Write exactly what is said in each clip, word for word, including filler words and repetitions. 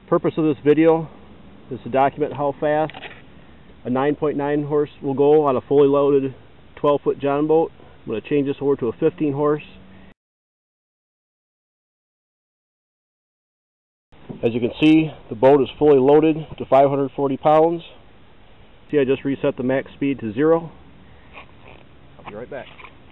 Purpose of this video is to document how fast a nine point nine horse will go on a fully loaded twelve foot John boat. I'm going to change this over to a fifteen horse. As you can see, the boat is fully loaded to five hundred forty pounds. See, I just reset the max speed to zero. I'll be right back.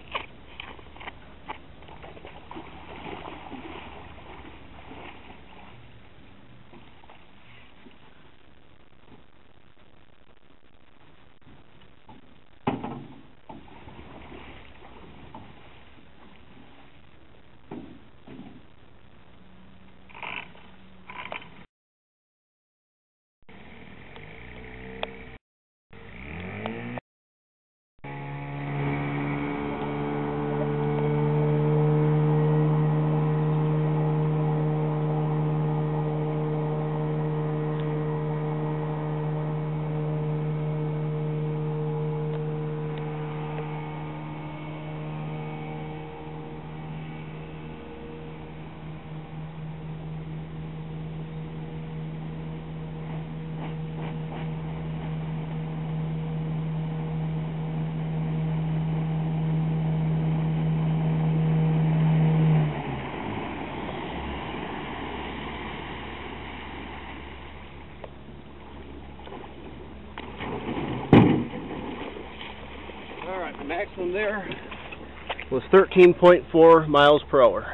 Alright, the maximum there was thirteen point four miles per hour.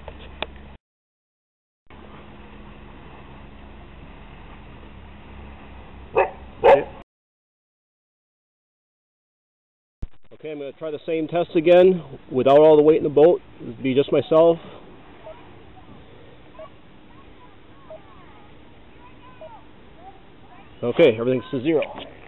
Okay. Okay, I'm going to try the same test again without all the weight in the boat. This would be just myself. Okay, everything's to zero.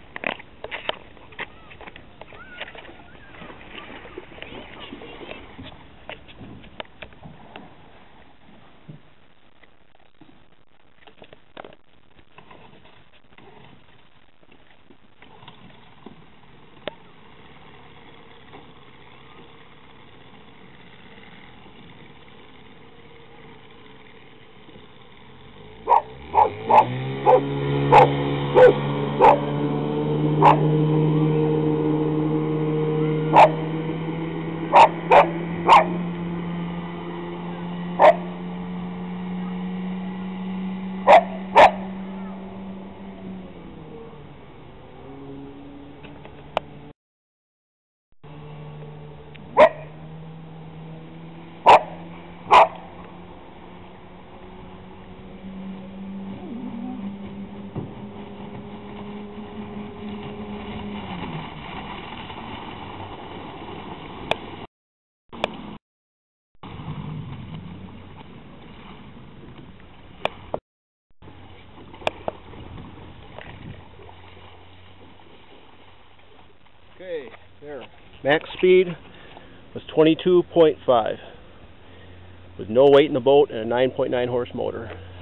Okay, there. Max speed was twenty-two point five with no weight in the boat and a nine point nine horse motor.